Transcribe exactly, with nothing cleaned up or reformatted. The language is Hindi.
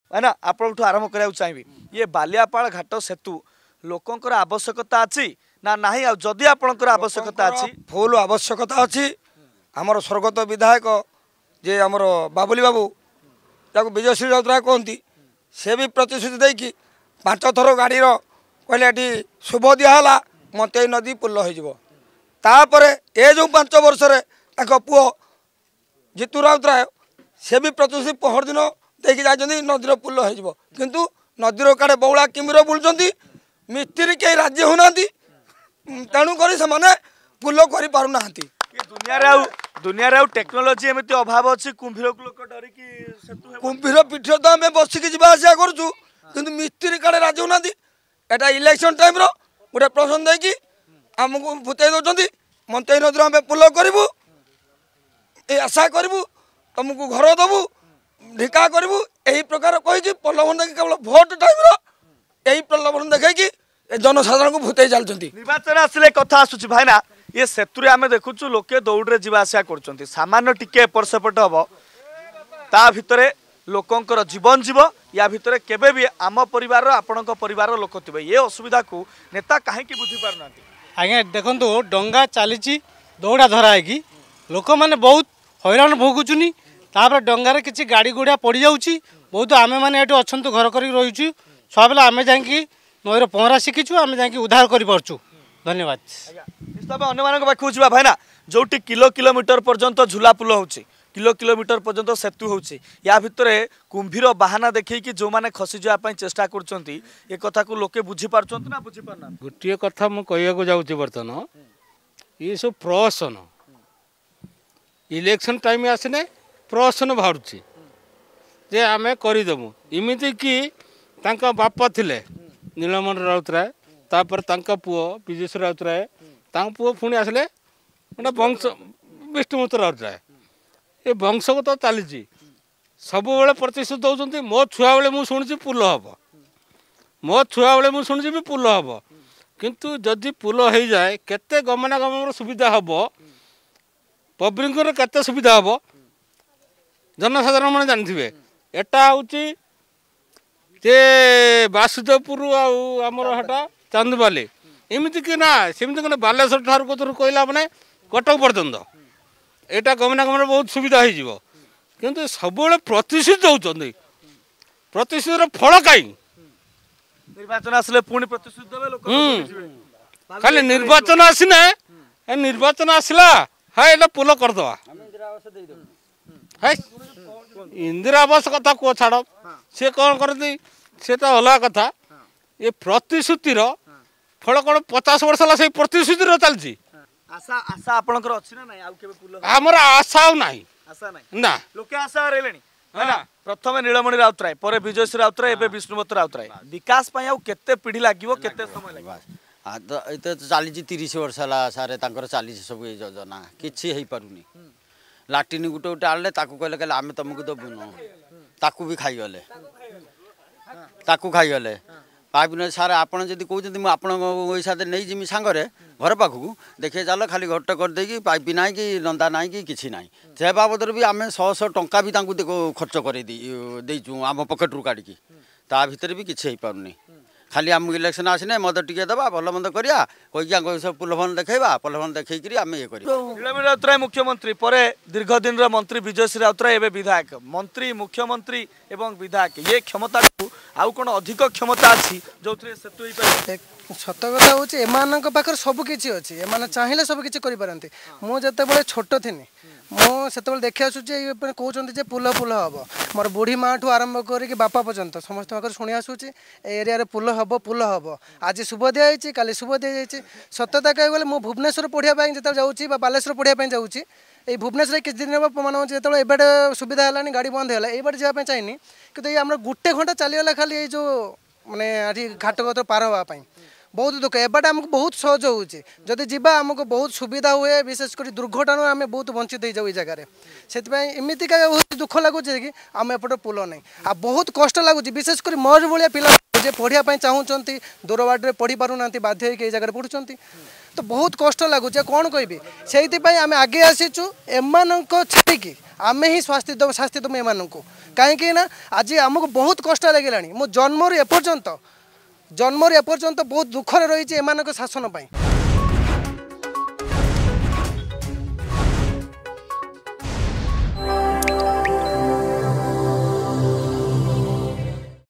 है ना आपठू आरंभ करा चाहिए ये बालियापाल घाट सेतु लोकंकर आवश्यकता अच्छी ना नहीं जदि आपंकर आवश्यकता अच्छी फुल आवश्यकता अच्छी आमर स्वर्गत विधायक जे आमर बाबुली बाबू ताको विजय श्री राउतराय कहती से भी प्रतिश्रुति देकी पांच थर गाड़ी कहले ये शुभ दिहला मते नदी पुल होपर ए जो पांच वर्ष पुओ जीतू राउतराय से भी प्रतिश्रुति पहर दिन देखी जाती नदीर पुल हो किंतु नदीर काड़े बौला किमिर बुलूँ मिस्त्री कहीं राजी होना तेणुक से पुल करना दुनिया दुनिया टेक्नोलोजी एमती अभाव अच्छी कुंभीर को लोक डरिकी कुंभीर पीठ तो आम बसिक जावासा करूँ कि मिस्त्री काड़े राजी होना यहाँ इलेक्शन टाइम रोटे प्रश्न देकी आमको भूतई दौरान मंत्री नदी आम पुल करूँ ये आशा करूँ तुमको घर दबू ढिका करूँ यही प्रकार कही प्रलोभन देखिए केवल भोट टाइम यही प्रलोभन देखी जनसाधारण को भूतई चलती निर्वाचन आसिले कथा आसूँ भाईना ये सेतु आम देखुचु लोके दौड़े जावासा कर सामान्य टिके एपट सेपट हम ता भितर लोकंकर जीवन जीव या भितर केबे भी आम परिवार आपण परिवार लोक थे ये असुविधा को नेता कहीं बुझी पारना आज्ञा देखो डंगा चली दौड़ा धरा है लोक मैंने बहुत हैरान भोगुचुनी तापर डंगार किसी गाड़ी गुड़ा पड़ जाऊँगी बहुत आम मैंने ये अच्छा घर कर रहीचु छुआ बेला आम जा नईर पहरा शिखीचु आम जा उद्धार कर धन्यवाद अन्य पाखु जा भाईना जो किलो किलोमीटर पर्यंत झूला पुल हो किलो किलोमीटर पर्यंत सेतु होची या भितर कुंभीर बाहाना देखी जो मैंने खसी जावाई चेष्टा कर लोके बुझी पार्छंत ना बुझी पारना गोटे कथा मु कहया जाऊँ बर्तमान ये सब प्रहसन इलेक्शन टाइम आसने प्रहसन बाहर जे आम करदेमु इमिति कि तांका बापा थिले नीलमण राउतराय तापर तांका पुओ विजय राउतराय तांका पुओ पुणी आसले गोटे वंश विष्णुमूर्ति राउतराय ये वंशगत तो चली सब बेले प्रतिश्रुति दौरान मो छुआ बेले मुझे शुणी पुल हम मो छुआ बेले मुझे शुणी भी पुल हम किंतु जदि पुल हो जाए केते गमनागमन सुविधा हम पब्लिक केते सुविधा हम जनसाधारण मैंने जानते एटा हूँ जे बासुदेवपुर आमर हटा चांदबाली एमती कि ना सेमती कौन बालेश्वर ठार कहला मैंने कटक पर्यंत यहाँ गमनागमन बहुत सुविधा हो किंतु सब प्रतिश्रुति दौरान प्रतिश्रुतिर फल कहीं निर्वाचन आसले पुणी प्रतिश्रुति खाली निर्वाचन आसने निर्वाचन आसला है ये पुल करदे है इंदिरा आवास कथा कह छाड़ सी कौन करती से तो अलग कथा ये प्रतिश्रुतिर फल कौन पचास वर्ष है से प्रतिश्रुतिर चलती आशा आशा आपनकर अछि ना नाही आउ केबे पुल हमर आशा नाही आशा नाही ना लोके आशा रेलेनी हैना प्रथम नीलमणि राउतराय परे विजय श्री राउतराय एबे विष्णुमूर्ति राउतराय विकास पय आउ केते पीढ़ी लागिवो केते समय लागिवो आ तो एते चालीस तीस वर्ष हला सारे तांकर चालीस सब ए योजना किछि हेई पारुनी लाटिन गुटे गुटे आले ताकू कहले कहले आमे तुमको दबुनो ताकू भी खाई गले ताकू खाई गले पाइप न सार आपड़ जब कहते मुझे पैसा नहीं जिमी सांगरे घर पाखक देखिए चल खाली घरटे करदे पाइप ना कि नंदा ना कि किसी ना से बाबद भी आम शह शह टंका भी खर्च कर देचु आम पकेट रू काढ़ी ता भर भी किसी हो पारनी खाली आम इलेक्शन आसने मद टिके दबा भल मंद करिया कहीकि सब पुलभन देखा पुलभन देखी आम ये नीलमणि राउतराय मुख्यमंत्री परे दीर्घ दिन मंत्री विजय श्री राउतराय एवं विधायक मंत्री मुख्यमंत्री एवं विधायक ये क्षमता आउ कौन अधिक क्षमता अच्छी जो सेतु सत कथा हूँ एम पाखे सबकि अच्छी एम चाहिए सबकि करते मुझे छोट थी मुझे देखी आसूँ कहते पुल पुल हम मोर बुढ़ी माँ ठू आरंभ करके बापा पर्यंत समस्त पाखे शुणी आसूँ एरिया पुल हम पुल हम आज शुभ दिखाई काली शुभ दी सत्यता कह गले मुझे भुवनेश्वर पढ़ाई जो जाऊँगी बालेश्वर पढ़ाई जाऊँगी ये भुवनेश्वर किसी दिन मान जो एबे सुविधा है गाड़ी बंद है ये जावाई चाहिए कि आम गोटे घंटा चलीगला खाली ये जो मानने घाट घाट पार हाँपाई बहुत दुख एबाट आमको बहुत सहज होची जदि जीवा आमको बहुत सुविधा हुए विशेषकर दुर्घटना आम बहुत वंचित हो जाऊ ये जगह से एमतीका बहुत दुख लगुच कि आम एपट पुल नहीं आ बहुत कष्ट लगुच विशेषकर मोर भाया पिला जे पढ़ाई चाहूँगी दूर बाटे पढ़ी पारना बाध्य होकर जगह पढ़ुंट तो बहुत कष्ट लगुच कौन कहि से आम आगे आसीचु एम छाड़ी आम ही शास्ति शास्ति दम एम कहीं ना आज आमको बहुत कष्ट लगे मो जन्म एपर्यंत जन्म एपर्यंत बहुत दुखरे रही एम शासन।